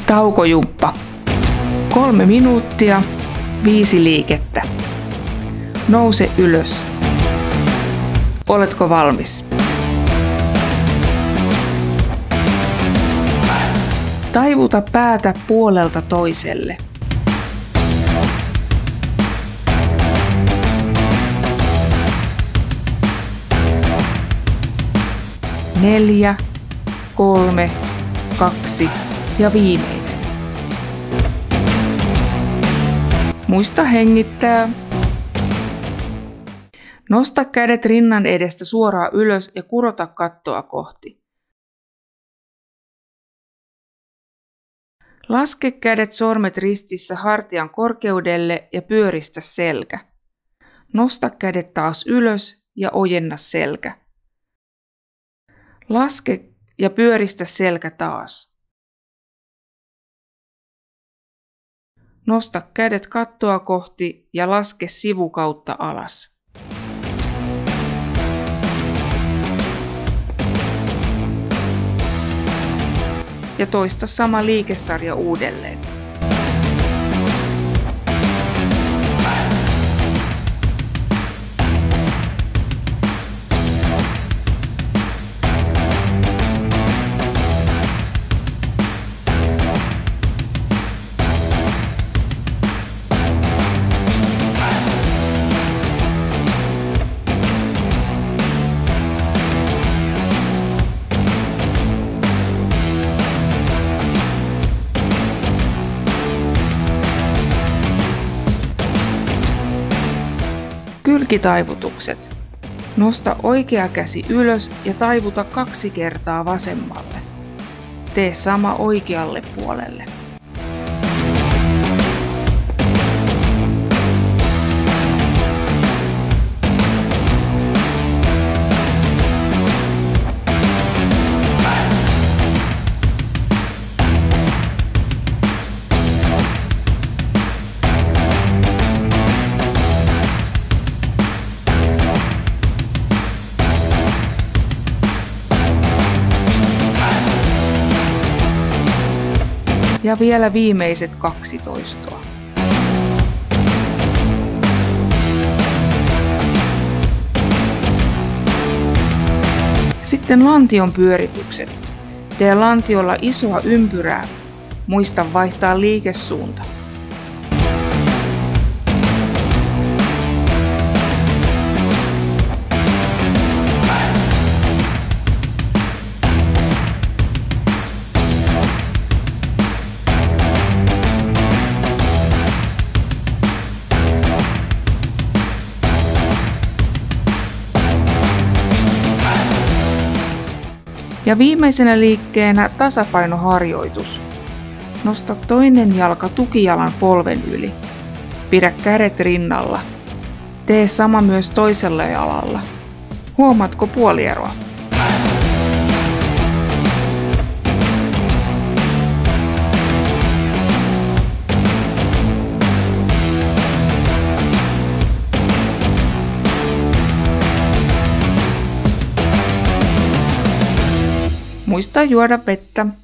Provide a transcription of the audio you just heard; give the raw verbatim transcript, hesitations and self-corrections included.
Taukojumppa. Kolme minuuttia, viisi liikettä. Nouse ylös. Oletko valmis? Taivuta päätä puolelta toiselle. Neljä, kolme, kaksi ja viimeinen. Muista hengittää. Nosta kädet rinnan edestä suoraan ylös ja kurota kattoa kohti. Laske kädet sormet ristissä hartian korkeudelle ja pyöristä selkä. Nosta kädet taas ylös ja ojenna selkä. Laske ja pyöristä selkä taas. Nosta kädet kattoa kohti ja laske sivukautta alas. Ja toista sama liikesarja uudelleen. Kylkitaivutukset. Nosta oikea käsi ylös ja taivuta kaksi kertaa vasemmalle. Tee sama oikealle puolelle. Ja vielä viimeiset kaksi toistoa. Sitten lantion pyöritykset. Tee lantiolla isoa ympyrää. Muista vaihtaa liikesuunta. Ja viimeisenä liikkeenä tasapainoharjoitus. Nosta toinen jalka tukijalan polven yli. Pidä kädet rinnalla. Tee sama myös toisella jalalla. Huomaatko puolieroa? Muista juoda vettä.